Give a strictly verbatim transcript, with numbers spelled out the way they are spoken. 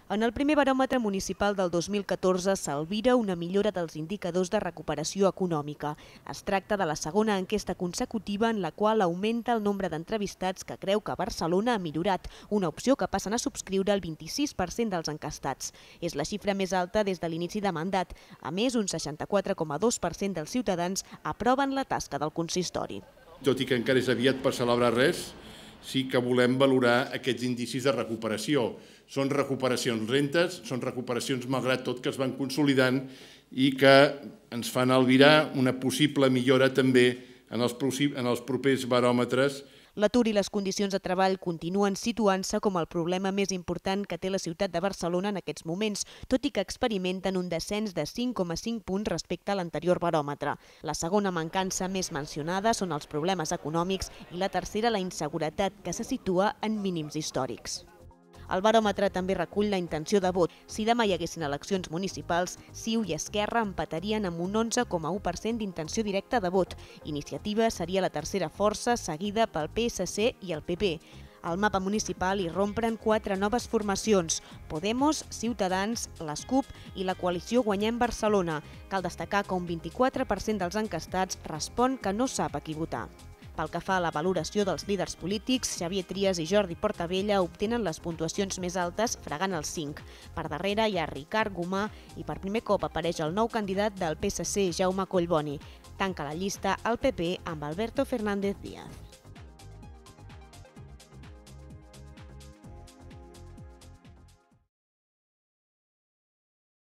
En el primer baròmetre municipal del dos mil catorze s'albira una millora dels indicadors de recuperació econòmica. Es tracta de la segona enquesta consecutiva en la qual augmenta el nombre d'entrevistats que creu que Barcelona ha millorat, una opció que passen a subscriure el vint-i-sis per cent dels encastats. És la xifra més alta des de l'inici de mandat. A més, un seixanta-quatre coma dos per cent dels ciutadans aproven la tasca del consistori. Tot i que encara és aviat per celebrar res, sí que volem valorar aquests indicis de recuperació. Són recuperacions lentes, són recuperacions malgrat tot que es van consolidant i que ens fan albirar una possible millora també en els, en els propers baròmetres. L'atur i les condicions de treball continuen situant-se com el problema més important que té la ciutat de Barcelona en aquests moments, tot i que experimenten un descens de cinc coma cinc punts respecte a l'anterior baròmetre. La segona mancança més mencionada són els problemes econòmics i la tercera la inseguretat, que se situa en mínims històrics. El baròmetre també recull la intenció de vot. Si demà hi haguessin eleccions municipals, CiU i Esquerra empatarien amb un onze coma u per cent d'intenció directa de vot. Iniciativa seria la tercera força, seguida pel P S C i el P P. Al mapa municipal hi rompren quatre noves formacions: Podemos, Ciutadans, les CUP i la coalició Guanyem Barcelona. Cal destacar que un vint-i-quatre per cent dels encastats respon que no sap a qui votar. Pel que fa a la valoració dels líders polítics, Xavier Trias i Jordi Portabella obtenen les puntuacions més altes, fregant els cinc. Per darrere hi ha Ricard Gomà i per primer cop apareix el nou candidat del P S C, Jaume Collboni. Tanca la llista el P P amb Alberto Fernández Díaz.